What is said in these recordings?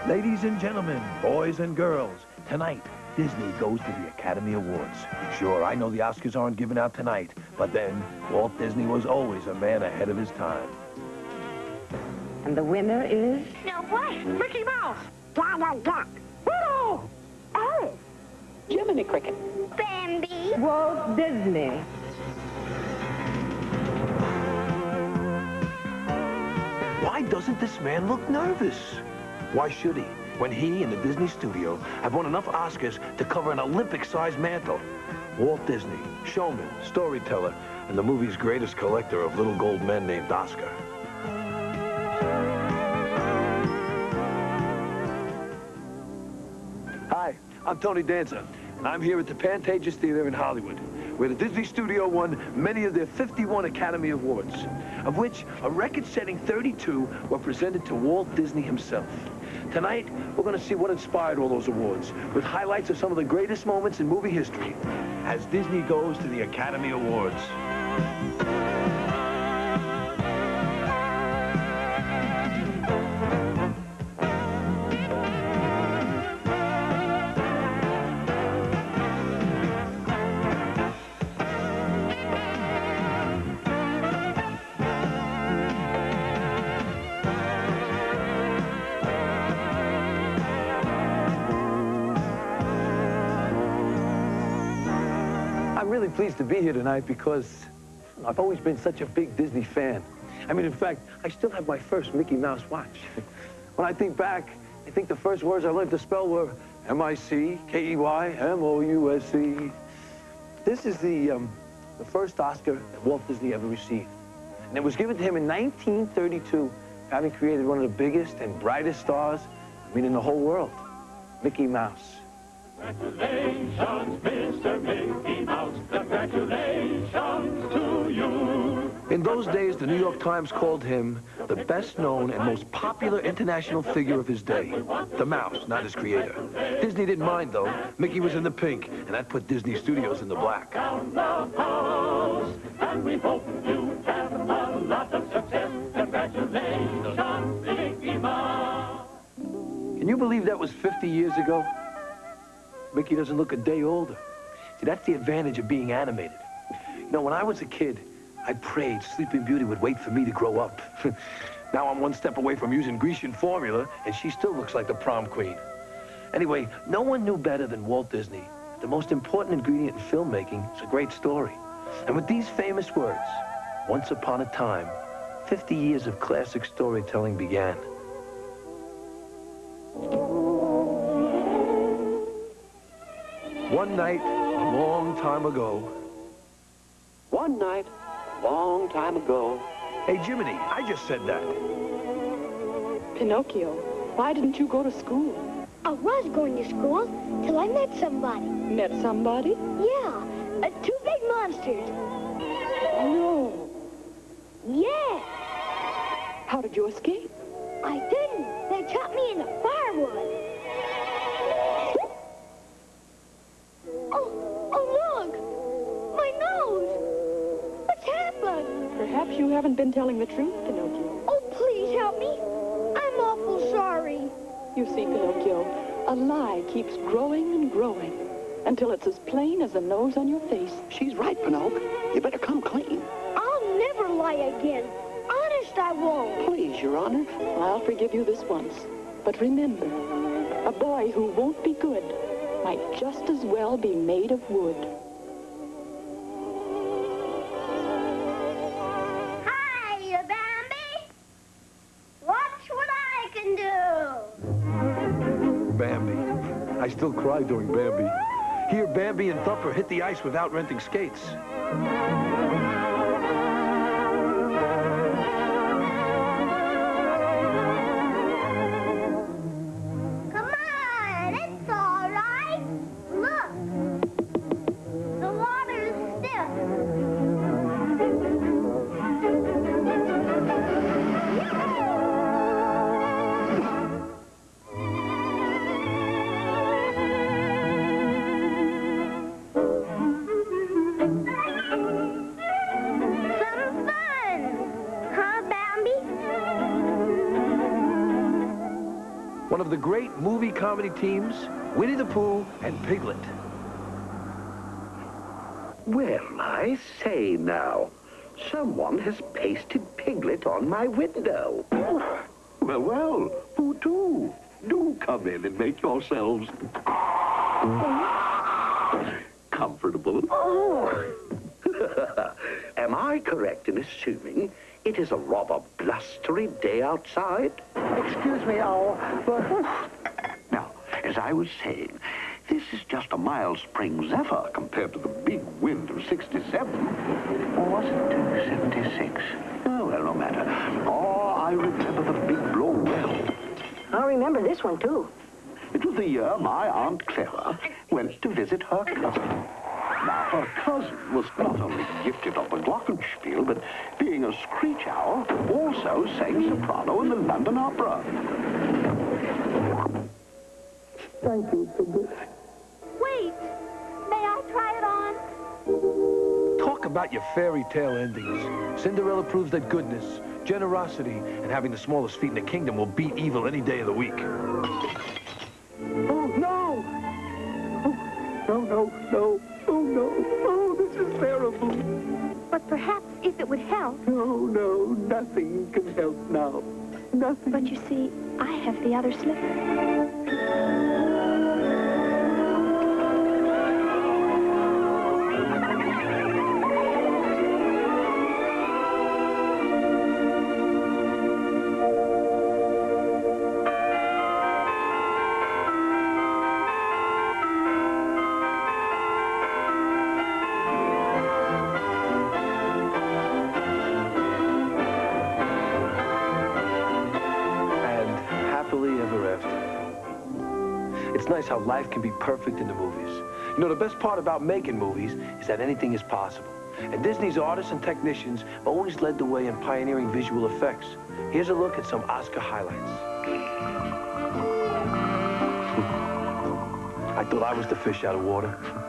Ladies and gentlemen, boys and girls, tonight, Disney goes to the Academy Awards. Sure, I know the Oscars aren't given out tonight, but then, Walt Disney was always a man ahead of his time. And the winner is? Now what? Mickey Mouse! Donald Duck! Pluto! Alice! Jiminy Cricket! Bambi! Walt Disney. Why doesn't this man look nervous? Why should he, when he and the Disney studio have won enough Oscars to cover an Olympic-sized mantle? Walt Disney, showman, storyteller, and the movie's greatest collector of little gold men named Oscar. Hi, I'm Tony Danza, and I'm here at the Pantages Theater in Hollywood, where the Disney studio won many of their 51 Academy Awards, of which a record-setting 32 were presented to Walt Disney himself. Tonight, we're going to see what inspired all those awards, with highlights of some of the greatest moments in movie history, as Disney goes to the Academy Awards. I'm really pleased to be here tonight because I've always been such a big Disney fan. I mean, in fact, I still have my first Mickey Mouse watch. When I think back, I think the first words I learned to spell were M-I-C-K-E-Y-M-O-U-S-E. This is the first Oscar that Walt Disney ever received. And it was given to him in 1932, having created one of the biggest and brightest stars, in the whole world, Mickey Mouse. Congratulations, Mr. Mickey Mouse. Congratulations to you. In those days, the New York Times called him the best-known and most popular international figure of his day. The mouse, not his creator. Disney didn't mind, though. Mickey was in the pink, and that put Disney Studios in the black. Down the house, and we hope you have a lot of success. Congratulations, Mickey Mouse. Can you believe that was 50 years ago? Mickey doesn't look a day older. See, that's the advantage of being animated. You know, when I was a kid, I prayed Sleeping Beauty would wait for me to grow up. Now I'm one step away from using Grecian formula, and she still looks like the prom queen. Anyway, no one knew better than Walt Disney. The most important ingredient in filmmaking is a great story. And with these famous words, once upon a time, 50 years of classic storytelling began. One night, a long time ago. One night, a long time ago. Hey, Jiminy, I just said that. Pinocchio, why didn't you go to school? I was going to school till I met somebody. Met somebody? Yeah, two big monsters. No. Yeah, How did you escape? I didn't. They trapped me in the firewood. Oh, look! My nose! What's happened? Perhaps you haven't been telling the truth, Pinocchio. Oh, please help me. I'm awful sorry. You see, Pinocchio, a lie keeps growing and growing until it's as plain as the nose on your face. She's right, Pinocchio. You better come clean. I'll never lie again. Honest, I won't. Please, Your Honor. I'll forgive you this once. But remember, a boy who won't be good might just as well be made of wood. Hi, Bambi. Watch what I can do. Bambi. I still cry during Bambi. Here, Bambi and Thumper hit the ice without renting skates. Come on, it's all right. Look, the water's still. one of the great movie comedy teams, Winnie the Pooh and Piglet. Well, I say now, someone has pasted Piglet on my window. Well, well, who do? Do come in and make yourselves comfortable. Am I correct in assuming it is a rather blustery day outside? Excuse me, but... Now, as I was saying, this is just a mild spring zephyr compared to the big wind of 67. Or was it 76? Oh, well, no matter. Oh, I remember the big blow well. I remember this one, too. It was the year my Aunt Clara went to visit her cousin. Now, her cousin was not only gifted on the glockenspiel, but being a screech owl, also sang soprano in the London Opera. Thank you for this. Wait, may I try it on? Talk about your fairy tale endings. Cinderella proves that goodness, generosity, and having the smallest feet in the kingdom will beat evil any day of the week. Oh, no! Oh, no, no, no. Oh, no. Oh, this is terrible. But perhaps if it would help. No, no, nothing can help now. Nothing. But you see, I have the other slipper. It's nice how life can be perfect in the movies. You know, the best part about making movies is that anything is possible. And Disney's artists and technicians always led the way in pioneering visual effects. Here's a look at some Oscar highlights. I thought I was the fish out of water.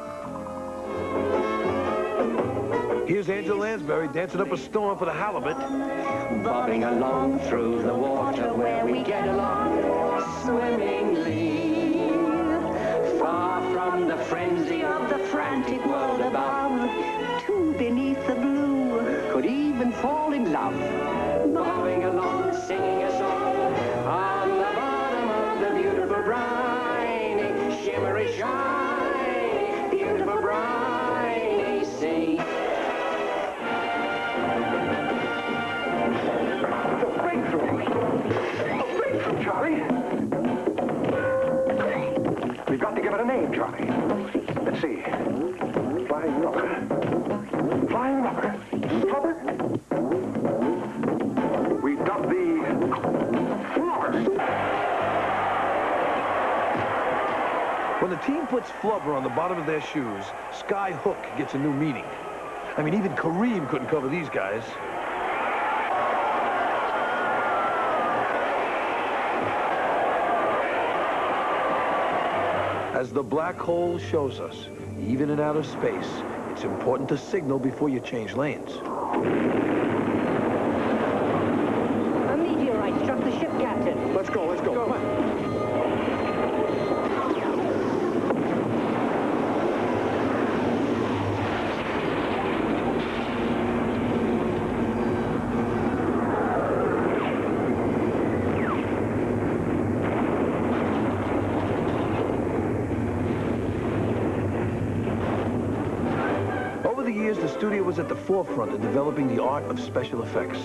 Here's Angela Lansbury dancing up a storm for the halibut. Bobbing along through the water where we get along swimmingly. Far from the frenzy of the frantic world above, two beneath the blue could even fall in love. Bobbing along, singing a song on the bottom of the beautiful briny, shimmery, shiny, beautiful briny sea. Breakthrough, Charlie. We've got to give it a name, Charlie. Let's see. Flying rubber. Flying rubber. Rubber? We've got the flubber. When the team puts flubber on the bottom of their shoes, Sky Hook gets a new meaning. I mean, even Kareem couldn't cover these guys. As the black hole shows us, even in outer space, it's important to signal before you change lanes. A meteorite struck the ship, Captain. Let's go, let's go. Come on. The studio was at the forefront in developing the art of special effects.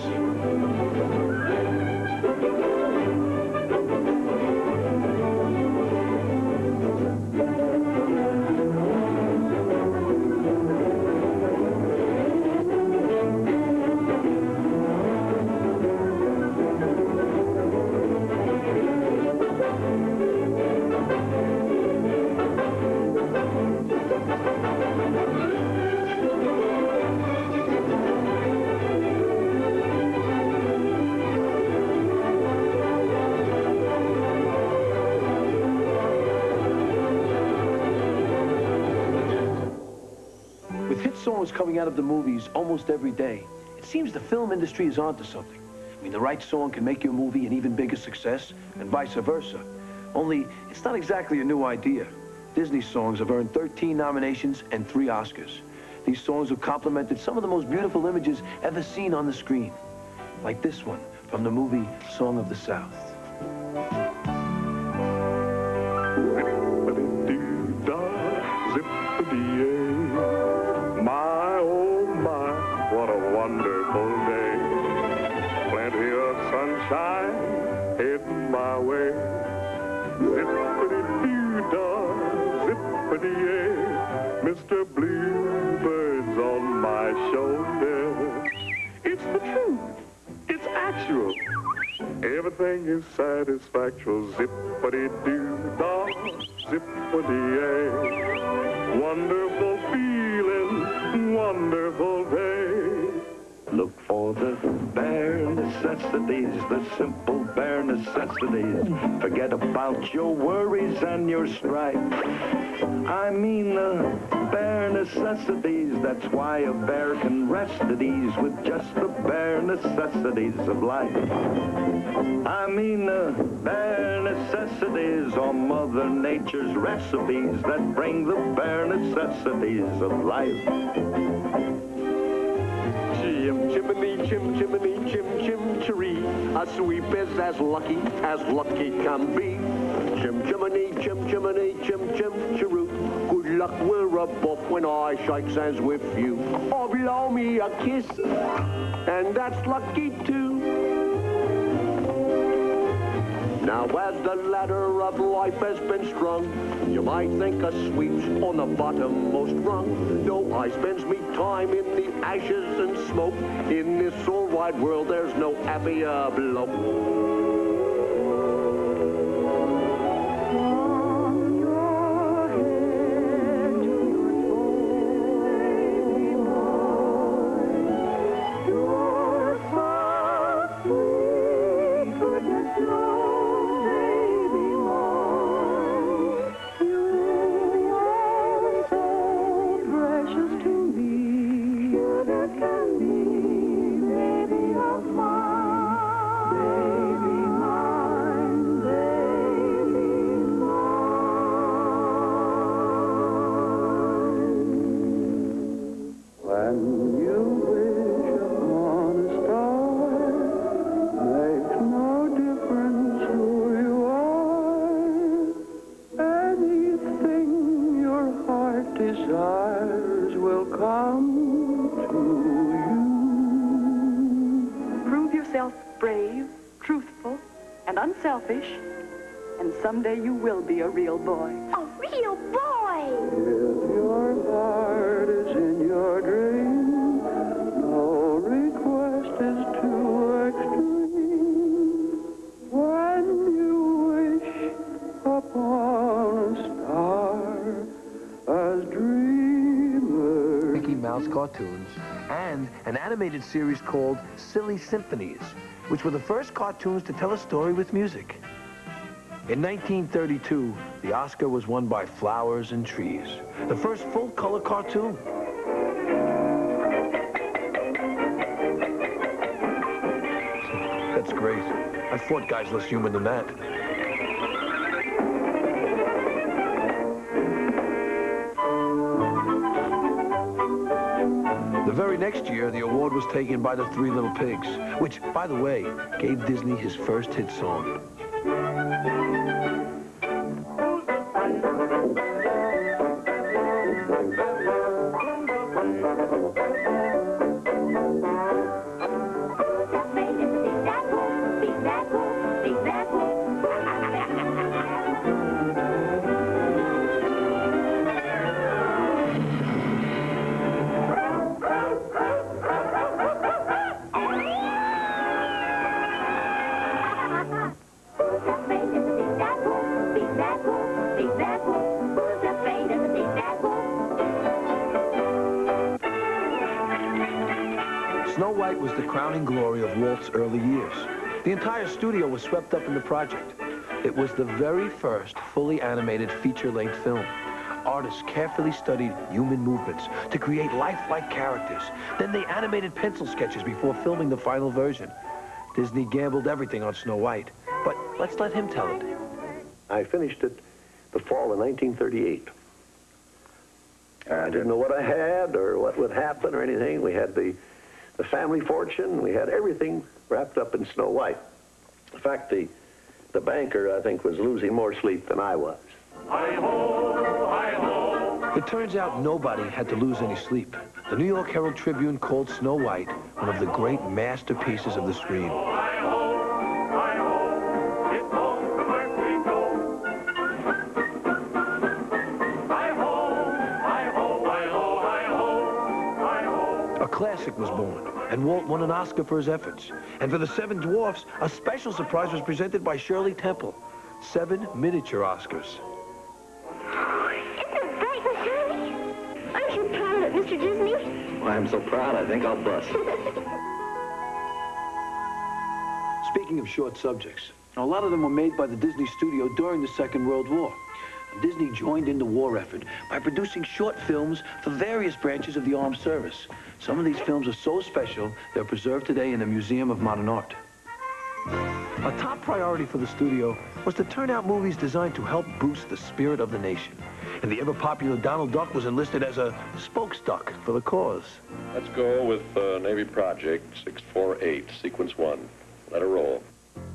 Songs coming out of the movies almost every day. It seems the film industry is onto something. I mean, the right song can make your movie an even bigger success, and vice versa. Only, it's not exactly a new idea. Disney songs have earned 13 nominations and 3 Oscars. These songs have complemented some of the most beautiful images ever seen on the screen. Like this one from the movie Song of the South. Zippity-doo-dah, my, oh my, what a wonderful day. Plenty of sunshine heading my way. Zippity-doo-dah, zippity-yay, Mr. Bluebird's on my shoulder. It's the truth. It's actual. Everything is satisfactual. Zippity-doo-dah, zippity-yay. Wonderful feeling, wonderful day. Look for the bare necessities, the simple bare necessities. Forget about your worries and your strife. I mean the bare necessities. That's why a bear can rest at ease with just the bare necessities of life. I mean the bare necessities are Mother Nature's recipes that bring the bare necessities of life. Chim chimney, chim chimney, chim chim chiree. A sweep is as lucky can be. Chim chimney, chim chimney, chim chim chiroo. Good luck, we're above when I shake hands with you. Or blow me a kiss, and that's lucky too. Now as the ladder of life has been strung, you might think a sweep's on the bottommost rung. No, I spends me time in the ashes and smoke. In this all wide world, there's no happier bloke. Desires will come to you. Prove yourself brave, truthful, and unselfish, and someday you will be a real boy. A real boy! If your heart is in your dream, no request is too extreme. When you wish upon a star, as dreamers. Mickey Mouse cartoons, and an animated series called Silly Symphonies, which were the first cartoons to tell a story with music. In 1932, the Oscar was won by Flowers and Trees, the first full-color cartoon. That's great. I fought guys less human than that. The very next year, the award was taken by the Three Little Pigs, which, by the way, gave Disney his first hit song. Snow White was the crowning glory of Walt's early years. The entire studio was swept up in the project. It was the very first fully animated feature-length film. Artists carefully studied human movements to create lifelike characters. Then they animated pencil sketches before filming the final version. Disney gambled everything on Snow White, but let's let him tell it. I finished it the fall of 1938. I didn't know what I had or what would happen or anything. We had the family fortune. We had everything wrapped up in Snow White. In fact, the banker, I think, was losing more sleep than I was. Hi-ho, hi-ho. It turns out nobody had to lose any sleep. The New York Herald Tribune called Snow White one of the great masterpieces of the screen. Hi-ho, hi-ho. It's home from earth we go. Hi-ho, hi-ho, hi-ho, hi-ho, hi-ho. A classic was born, and Walt won an Oscar for his efforts. And for the Seven Dwarfs, a special surprise was presented by Shirley Temple. 7 miniature Oscars. Isn't it bright and Shirley? Aren't you proud of it, Mr. Disney? Well, I'm so proud, I think I'll bust. Speaking of short subjects, a lot of them were made by the Disney studio during the Second World War. Disney joined in the war effort by producing short films for various branches of the armed service. Some of these films are so special, they're preserved today in the Museum of Modern Art. A top priority for the studio was to turn out movies designed to help boost the spirit of the nation. And the ever-popular Donald Duck was enlisted as a spokesduck for the cause. Let's go with Navy Project 648, Sequence 1. Let her roll.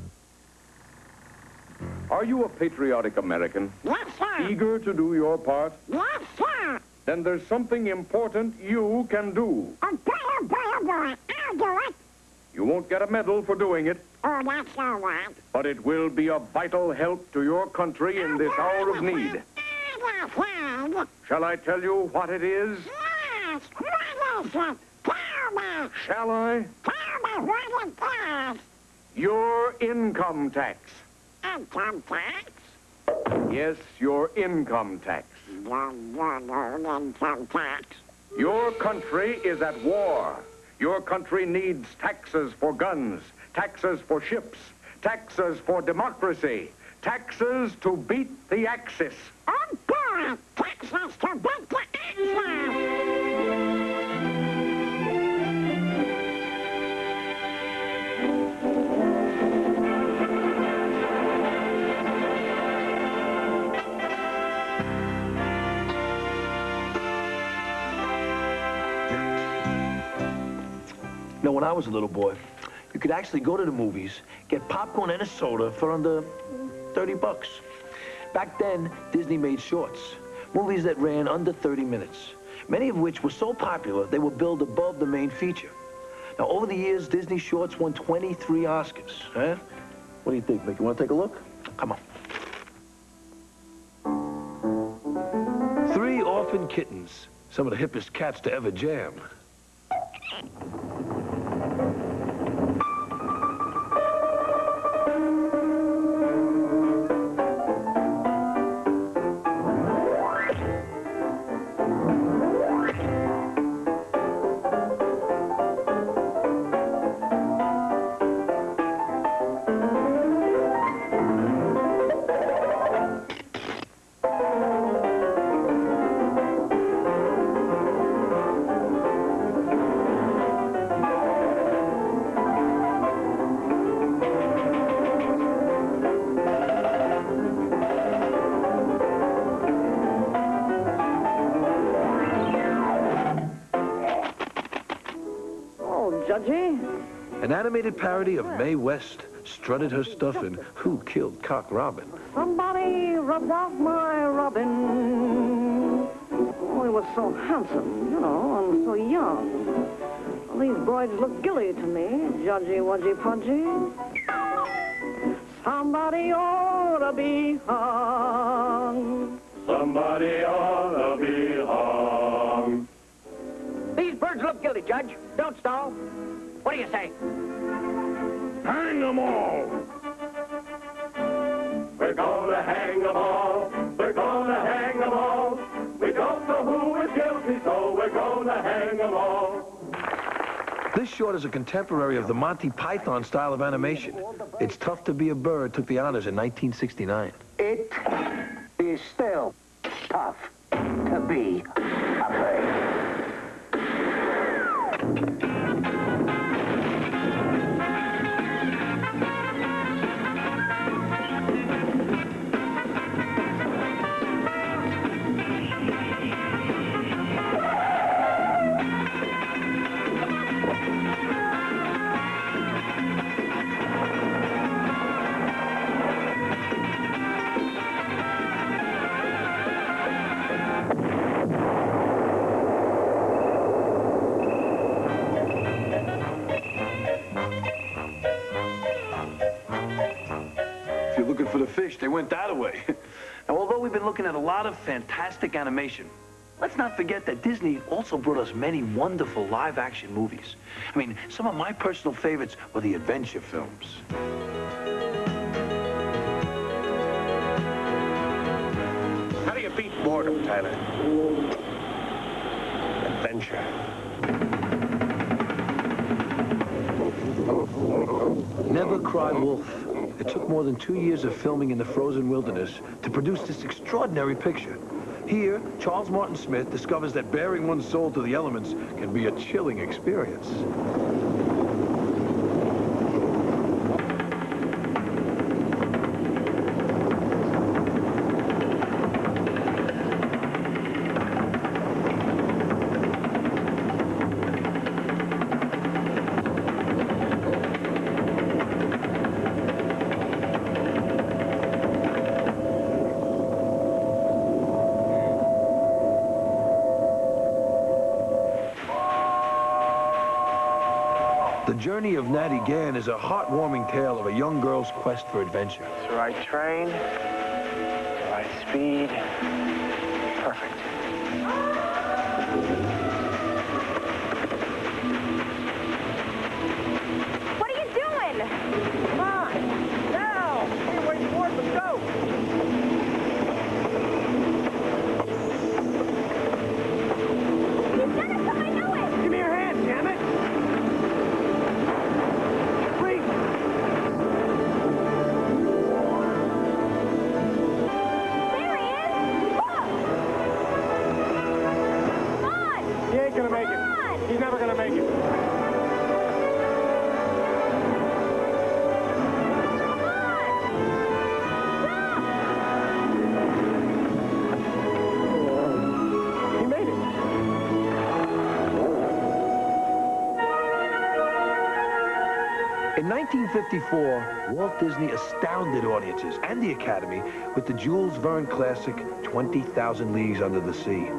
Are you a patriotic American? Yes, sir. Eager to do your part? Yes, sir. Then there's something important you can do. Oh, boy, oh, boy, oh, boy. I'll do it. You won't get a medal for doing it, Oh, that's all right. but it will be a vital help to your country in this hour of need. Shall I tell you what it is? Yes, what is it? Tell me. Shall I? Tell me what it is. Your income tax. Income tax? Yes, your income tax. No, income tax. Your country is at war. Your country needs taxes for guns, taxes for ships, taxes for democracy, taxes to beat the Axis. Oh, boy, taxes to beat the Axis. Now, when I was a little boy, you could actually go to the movies, get popcorn and a soda for under 30 bucks. Back then, Disney made shorts, movies that ran under 30 minutes, many of which were so popular they were billed above the main feature. Now, over the years, Disney shorts won 23 Oscars. Huh? What do you think, Mick? You want to take a look? Come on. 3 Orphan Kittens, some of the hippest cats to ever jam. An animated parody of Mae West strutted her stuff in Who Killed Cock Robin? Somebody rubbed off my Robin. Oh, he was so handsome, you know, and so young. Well, these boys look gilly to me, judgy, wudgy, pudgy. Somebody ought to be hung. Somebody ought to be hung. These birds look gilly, Judge. Don't stall. What do you say? Hang them all! We're gonna hang them all. We're gonna hang them all. We don't know who is guilty, so we're gonna hang them all. This short is a contemporary of the Monty Python style of animation. It's Tough to Be a Bird took the honors in 1969. It is still tough to be a bird. looking for the fish. They went that way. Now, although we've been looking at a lot of fantastic animation, let's not forget that Disney also brought us many wonderful live-action movies. I mean, some of my personal favorites were the adventure films. How do you beat boredom, Tyler? Adventure. Never Cry Wolf. It took more than 2 years of filming in the frozen wilderness to produce this extraordinary picture. Here, Charles Martin Smith discovers that bearing one's soul to the elements can be a chilling experience. The journey of Natty Gann is a heartwarming tale of a young girl's quest for adventure. It's the right train, right speed, perfect. What are you doing? Come on, now! We're waiting for it, let's go! He's done it, so I know it! Give me your hand, damn it! He's never gonna make it. He made it. In 1954, Walt Disney astounded audiences and the Academy with the Jules Verne classic, 20,000 Leagues Under the Sea.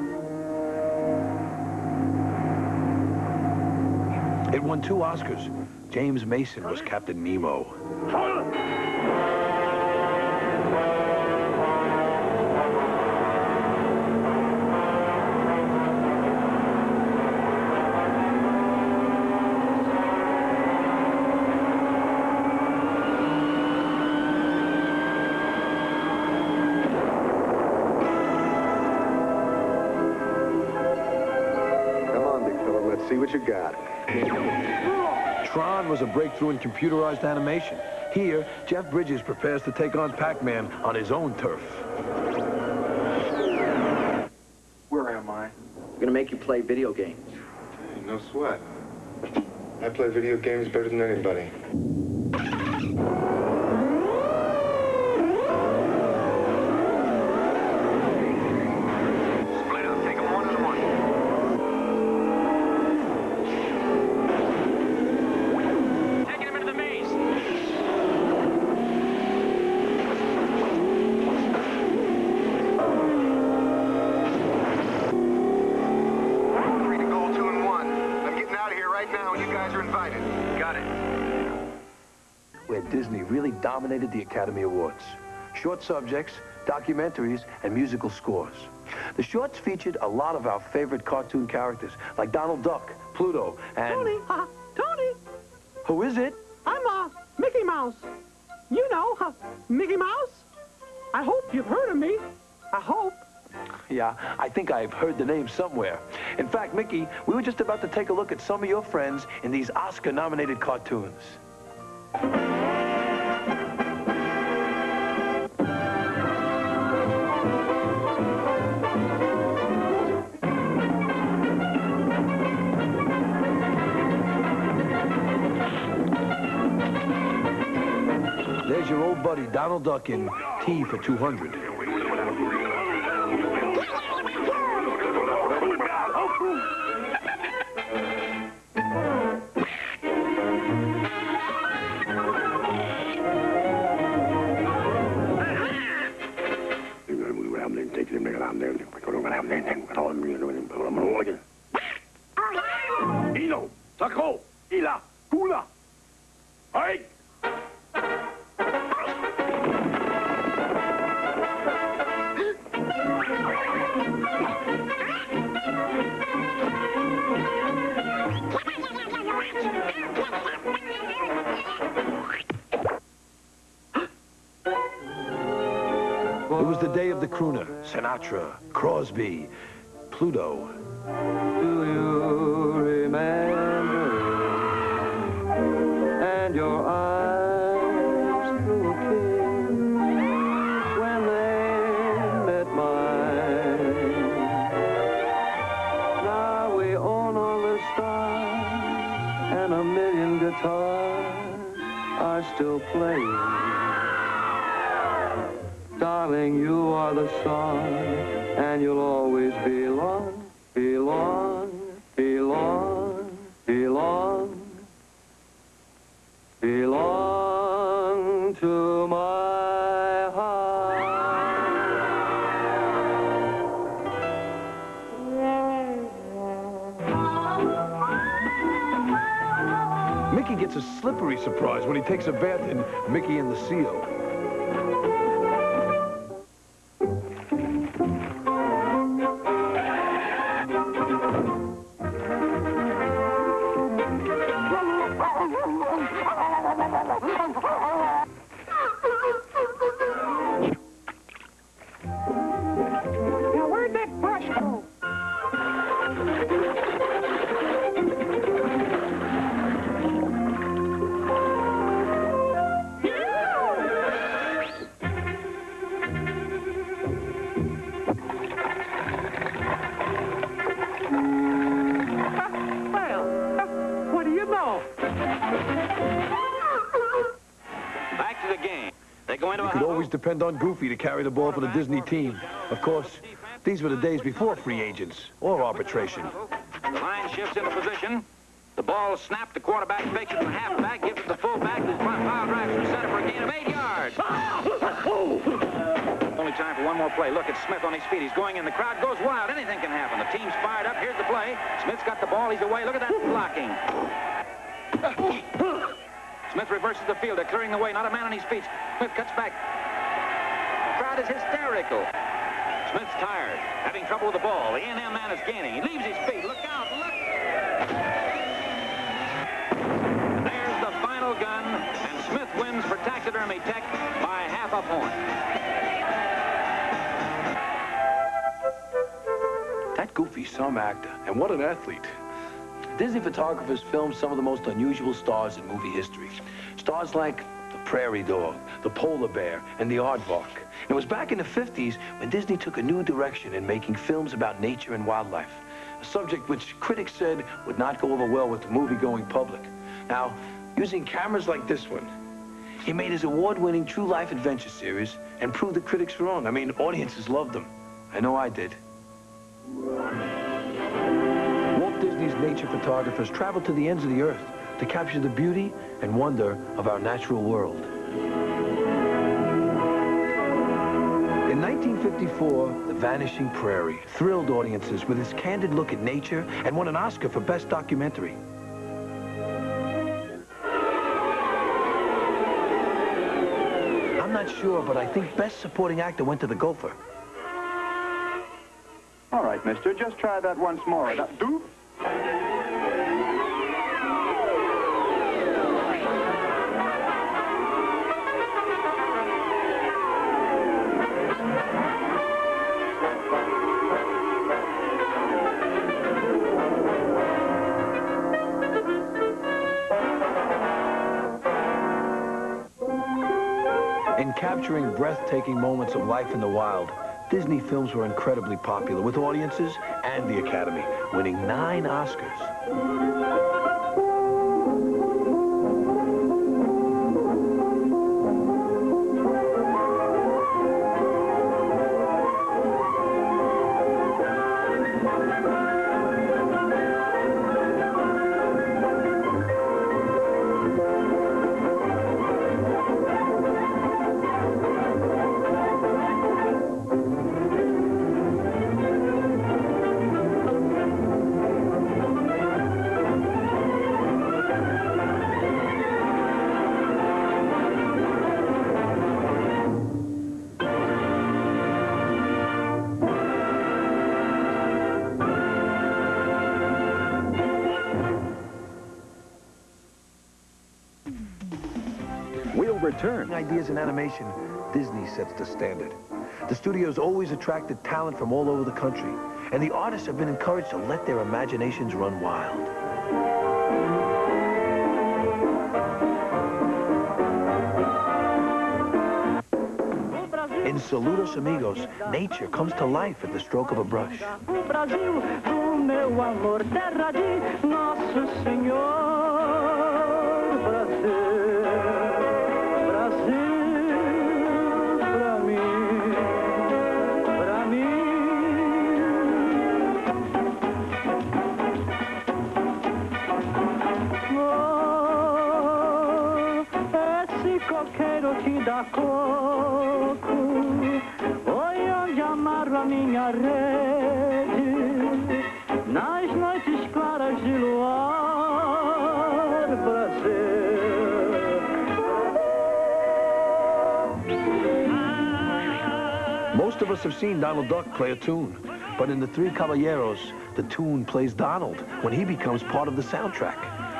It won 2 Oscars. James Mason was Captain Nemo. Come on, big fella, let's see what you got. Tron was a breakthrough in computerized animation. Here, Jeff Bridges prepares to take on Pac-Man on his own turf. Where am I? I'm gonna make you play video games. Hey, no sweat. I play video games better than anybody. Where Disney really dominated the Academy Awards. Short subjects, documentaries, and musical scores. The shorts featured a lot of our favorite cartoon characters, like Donald Duck, Pluto, and... Tony! Tony! Who is it? I'm, Mickey Mouse. You know, Mickey Mouse? I hope you've heard of me. I hope. Yeah, I think I've heard the name somewhere. In fact, Mickey, we were just about to take a look at some of your friends in these Oscar-nominated cartoons. There's your old buddy, Donald Duck, in T for 200. Ino, Sacro, Ila, Kula. Hey! It was the day of the crooner, Sinatra, Crosby, Pluto. Do you remember? And your eyes through a kiss when they met mine. Now we own all the stars and a million guitars are still playing. Darling, you are the song, and you'll always belong, belong, belong, belong, belong to my heart. Mickey gets a slippery surprise when he takes a bath in Mickey and the Seal. Now, where'd that brush go? Well, what do you know? Back to the game. They go into You could always depend on Goofy to carry the ball for the Disney team. Of course, these were the days before free agents or arbitration. The line shifts into position. The ball is snapped. The quarterback fakes it to the halfback, gives it to the fullback, who's pile drives through center for a gain of 8 yards. Only time for one more play. Look at Smith on his feet. He's going in. The crowd goes wild. Anything can happen. The team's fired up. Here's the play. Smith's got the ball. He's away. Look at that blocking. Smith reverses the field. They're clearing the way. Not a man on his feet. Smith cuts back. The crowd is hysterical. Smith's tired. Having trouble with the ball. The A&M man is gaining. He leaves his feet. Look out. Look. There's the final gun. And Smith wins for Taxidermy Tech by half a point. That Goofy's some actor, and what an athlete. Disney photographers filmed some of the most unusual stars in movie history. Stars like the prairie dog, the polar bear, and the aardvark. And it was back in the 50s when Disney took a new direction in making films about nature and wildlife, a subject which critics said would not go over well with the movie-going public. Now, using cameras like this one, he made his award-winning True Life Adventure series and proved the critics wrong. I mean, audiences loved them. I know I did. Walt Disney's nature photographers traveled to the ends of the earth to capture the beauty and wonder of our natural world. In 1954, The Vanishing Prairie thrilled audiences with its candid look at nature and won an Oscar for Best Documentary. I'm not sure, but I think Best Supporting Actor went to The Gopher. All right, mister, just try that once more. Do? In capturing breathtaking moments of life in the wild, Disney films were incredibly popular with audiences and the Academy, winning 9 Oscars. We'll return. Ideas in animation, Disney sets the standard. The studio's always attracted talent from all over the country, and the artists have been encouraged to let their imaginations run wild. In Saludos Amigos, nature comes to life at the stroke of a brush. Que dá coco, oi onde amarro a minha rede, nas noites claras de luar, Brasil. Most of us have seen Donald Duck play a tune, but in The Three Caballeros, the tune plays Donald when he becomes part of the soundtrack.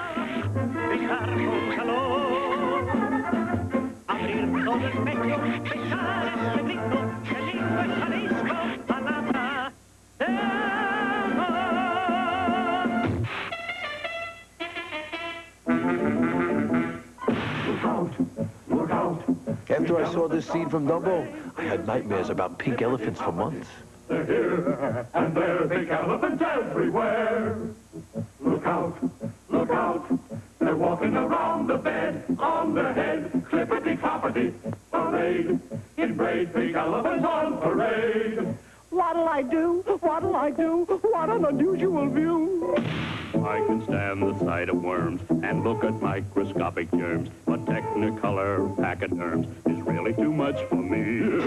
Look out! After I saw this scene from Dumbo, I had nightmares about pink elephants for months. They're here, and there are big elephants everywhere. Look out, look out. They're walking around the bed, on their head, clippity-cloppity, parade. In braid, big elephants on parade. What'll I do? What'll I do? What an unusual view. I can stand the sight of worms and look at microscopic germs, but Technicolor pachyderms is really too much for me.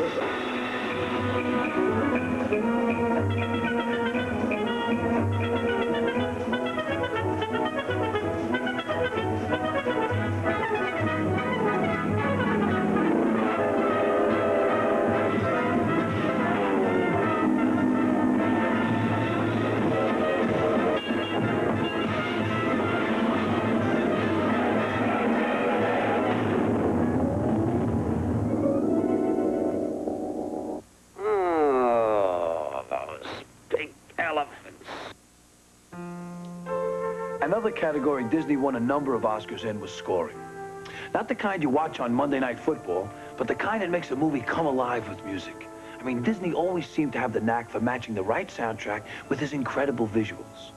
Another category Disney won a number of Oscars in was scoring. Not the kind you watch on Monday Night Football, but the kind that makes a movie come alive with music. I mean, Disney always seemed to have the knack for matching the right soundtrack with his incredible visuals.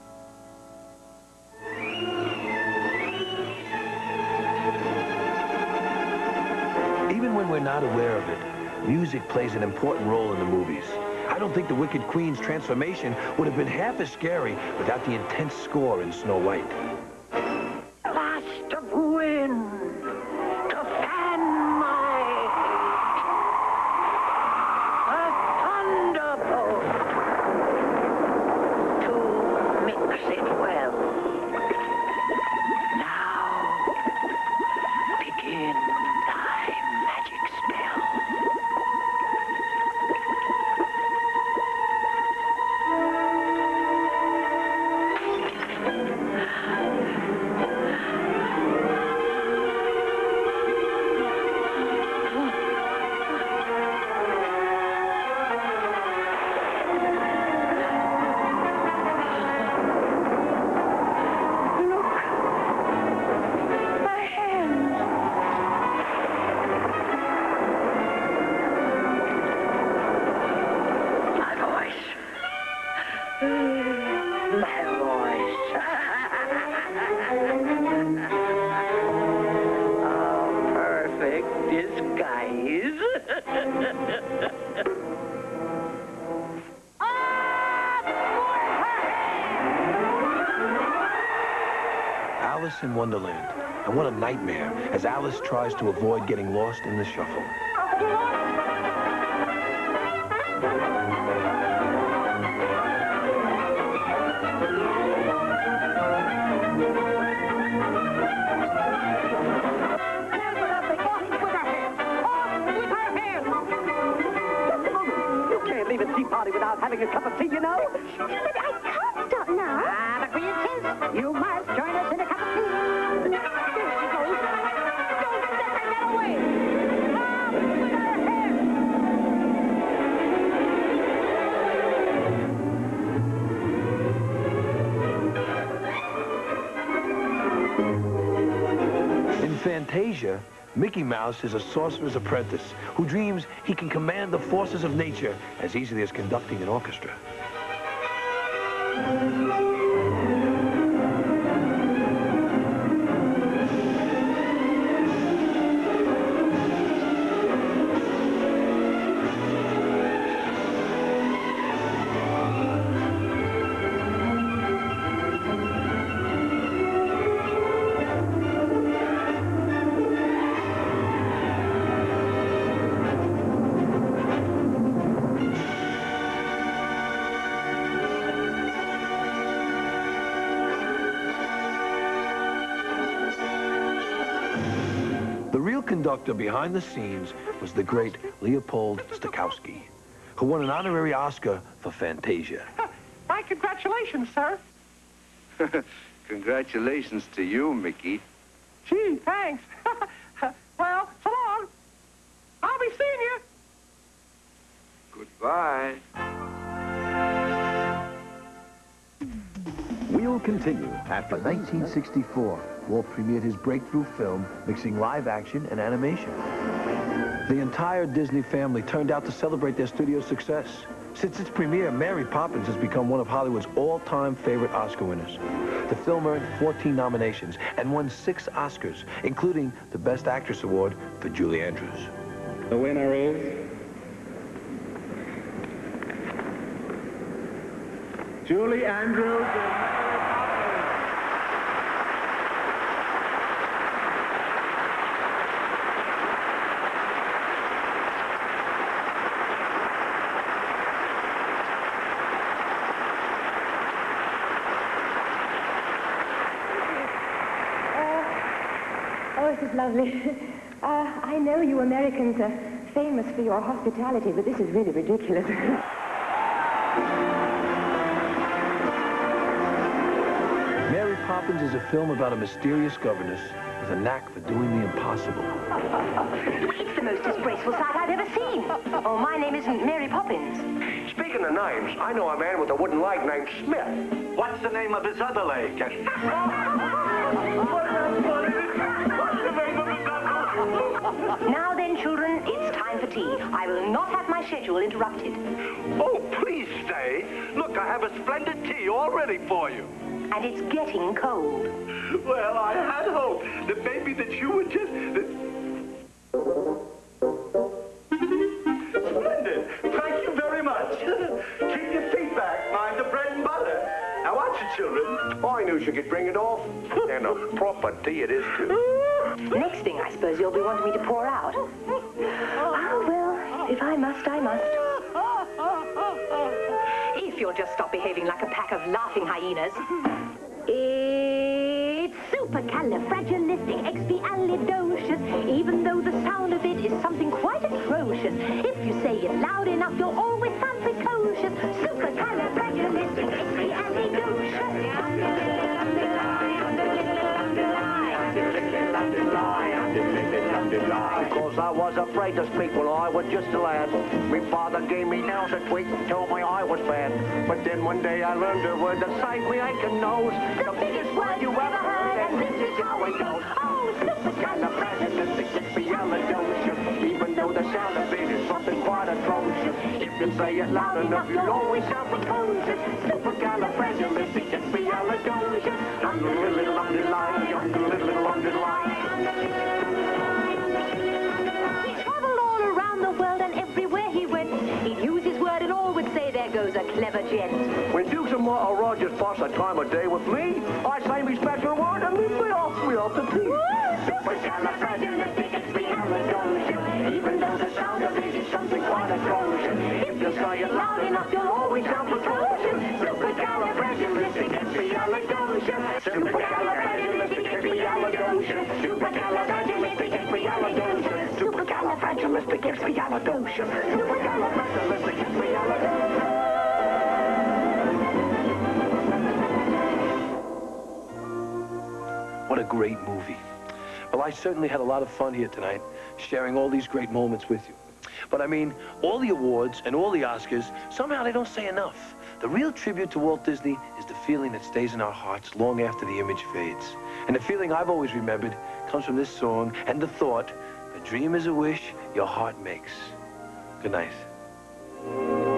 Even when we're not aware of it, music plays an important role in the movies. I don't think the Wicked Queen's transformation would have been half as scary without the intense score in Snow White. Blast of wind to fan my a thunderbolt to mix it well. Now begin thy magic spell. Alice in Wonderland. And what a nightmare as Alice tries to avoid getting lost in the shuffle. You can't leave a tea party without having a cup of tea, you know? But I can't stop now. Ah, but we insist. You must join us in a cup of tea. There she goes. Don't let that away. Up with her head. Fantasia, Mickey Mouse is a sorcerer's apprentice who dreams he can command the forces of nature as easily as conducting an orchestra. The real conductor behind the scenes was the great Leopold Stokowski, who won an honorary Oscar for Fantasia. My congratulations, sir. Congratulations to you, Mickey. Gee, thanks. Well, so long. I'll be seeing you. Goodbye. We'll continue after 1964. Walt premiered his breakthrough film, mixing live action and animation. The entire Disney family turned out to celebrate their studio's success. Since its premiere, Mary Poppins has become one of Hollywood's all-time favorite Oscar winners. The film earned 14 nominations and won 6 Oscars, including the Best Actress Award for Julie Andrews. The winner is Julie Andrews. Oh, this is lovely. I know you Americans are famous for your hospitality, but this is really ridiculous. Mary Poppins is a film about a mysterious governess with a knack for doing the impossible. It's the most disgraceful sight I've ever seen. Oh, my name isn't Mary Poppins. Speaking of names, I know a man with a wooden leg named Smith. What's the name of his other leg? Now then, children, it's time for tea. I will not have my schedule interrupted. Oh, please stay. Look, I have a splendid tea all ready for you. And it's getting cold. Well, I had hoped that maybe that you would just... Splendid. Thank you very much. Keep your feet back. Mind the bread and butter. Now watch it, children. I knew she could bring it off. And a proper tea it is, too. Next thing, I suppose you'll be wanting me to pour out. Oh, well, if I must, I must. If you'll just stop behaving like a pack of laughing hyenas. It's supercalifragilisticexpialidocious, even though the sound of it is something quite atrocious. If you say it loud enough, you'll always sound precocious. Because I was afraid to speak when I was just a lad. My father gave me nails a tweak and told me I was bad. But then one day I learned a word that saved me aching nose. The biggest word you ever heard, and this is how it goes. Oh, supercalifragilisticexpialidocious. Even though the sound of it is something quite atrocious. If you say it loud enough, you'll always sound precocious. Supercalifragilisticexpialidocious. Little underline. He traveled all around the world, and everywhere he went, he'd use his word and all would say, there goes a clever gent. When Dukes and Martha Rogers pass a time of day with me, I say me special word and leave me off to tea. Supercalifragilisticexpialidocious. Even though the sound of it is something quite atrocious. If you say it loud enough, you'll always sound precocious. Supercalifragilisticexpialidocious. Supercalifragilisticexpialidocious. Supercalifragilisticexpialidocious. Supercalifragilisticexpialidocious. Supercalifragilisticexpialidocious. What a great movie. Well, I certainly had a lot of fun here tonight, sharing all these great moments with you. But I mean, all the awards and all the Oscars, somehow they don't say enough. The real tribute to Walt Disney is the feeling that stays in our hearts long after the image fades. And the feeling I've always remembered comes from this song and the thought, a dream is a wish your heart makes. Good night.